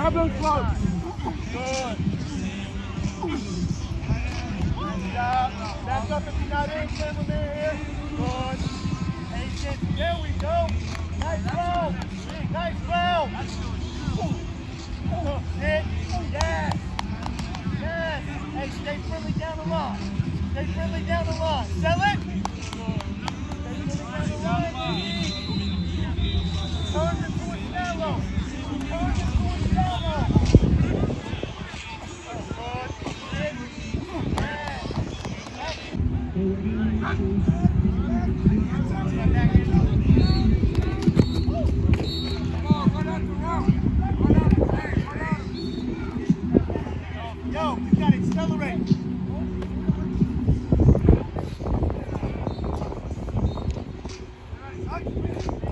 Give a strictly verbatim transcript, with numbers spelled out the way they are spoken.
have those gloves. Good. Stop. Back up if you're not in. Clever man here. Good. Patience. There we go. Nice flow. Nice flow. Sit. Yes. Yes. Hey, stay friendly down the line. Stay friendly down the line. Sell it. Stay friendly down the line. Turn it towards shallow. Turn it towards shallow. Good. Sit. Yes. Yo, you gotta accelerate. All right,